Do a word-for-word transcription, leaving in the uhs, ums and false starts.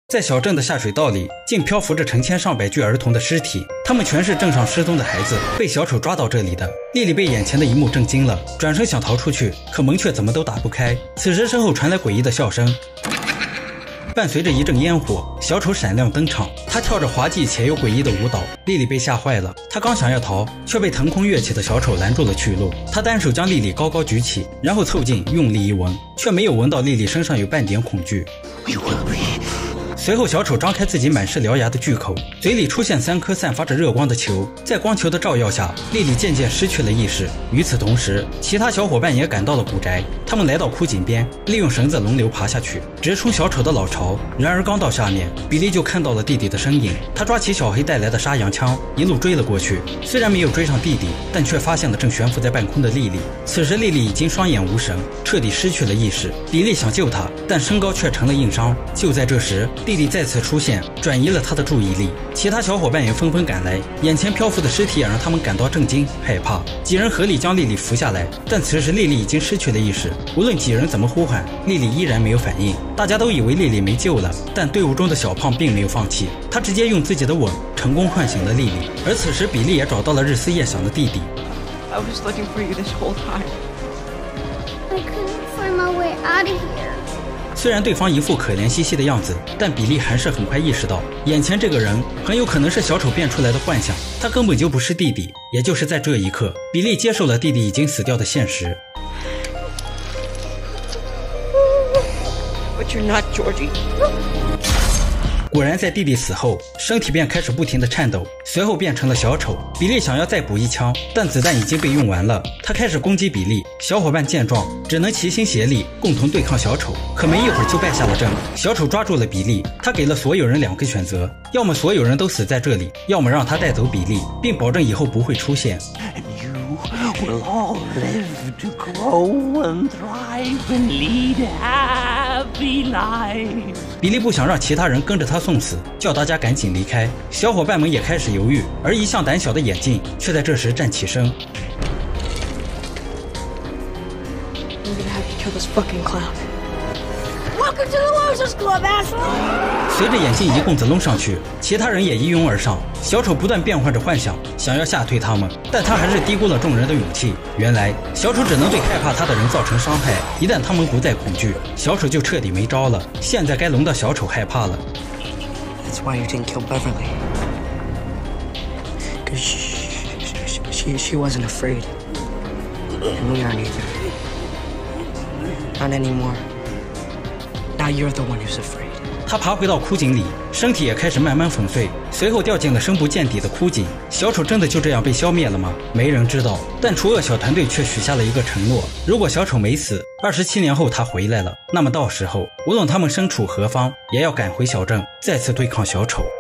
在小镇的下水道里，竟漂浮着成千上百具儿童的尸体，他们全是镇上失踪的孩子，被小丑抓到这里的。莉莉被眼前的一幕震惊了，转身想逃出去，可门却怎么都打不开。此时身后传来诡异的笑声，伴随着一阵烟火，小丑闪亮登场，他跳着滑稽且又诡异的舞蹈。莉莉被吓坏了，她刚想要逃，却被腾空跃起的小丑拦住了去路。他单手将莉莉高高举起，然后凑近用力一闻，却没有闻到莉莉身上有半点恐惧。随后小丑张开自己满是獠牙的巨口，嘴里出现三颗散发着热光的球，在光球的照耀下，莉莉渐渐失去了意识。与此同时，其他小伙伴也赶到了古宅，他们来到枯井边，利用绳子轮流爬下去，直冲小丑的老巢。然而刚到下面，比利就看到了弟弟的身影，他抓起小黑带来的杀羊枪，一路追了过去。虽然没有追上弟弟，但却发现了正悬浮在半空的莉莉。此时莉莉已经双眼无神，彻底失去了意识。比利想救她，但身高却成了硬伤。就在这时，弟弟再次出现，转移了他的注意力。其他小伙伴也纷纷赶来，眼前漂浮的尸体也让他们感到震惊害怕。几人合力将莉莉扶下来，但此时莉莉已经失去了意识，无论几人怎么呼唤，莉莉依然没有反应。大家都以为莉莉没救了，但队伍中的小胖并没有放弃，他直接用自己的吻成功唤醒了莉莉。而此时比利也找到了日思夜想的弟弟。 I was looking for you this whole time. I couldn't find my way out of here. 虽然对方一副可怜兮兮的样子，但比利还是很快意识到，眼前这个人很有可能是小丑变出来的幻想，他根本就不是弟弟。也就是在这一刻，比利接受了弟弟已经死掉的现实。 But you're not Georgie. 果然在弟弟死后，身体便开始不停地颤抖，随后变成了小丑。比利想要再补一枪，但子弹已经被用完了，他开始攻击比利。小伙伴见状，只能齐心协力共同对抗小丑，可没一会儿就败下了阵。小丑抓住了比利，他给了所有人两个选择，要么所有人都死在这里，要么让他带走比利，并保证以后不会出现。 We'll all live to grow and thrive and lead happy lives. 比利不想让其他人跟着他送死，叫大家赶紧离开。小伙伴们也开始犹豫，而一向胆小的眼镜却在这时站起身。 I'm gonna have you kill this fucking clown. Welcome to the Losers Club, asshole! 随着眼镜一棍子抡上去，其他人也一拥而上。小丑不断变换着幻想，想要吓退他们，但他还是低估了众人的勇气。原来小丑只能对害怕他的人造成伤害，一旦他们不再恐惧，小丑就彻底没招了。现在该轮到小丑害怕了。 That's why you didn't kill Beverly. Cause she, she, she wasn't afraid. And we aren't either. Not anymore. Now you're the one who's afraid. 他爬回到枯井里，身体也开始慢慢粉碎，随后掉进了深不见底的枯井。小丑真的就这样被消灭了吗？没人知道。但除恶小团队却许下了一个承诺：如果小丑没死，二十七年后他回来了，那么到时候无论他们身处何方，也要赶回小镇，再次对抗小丑。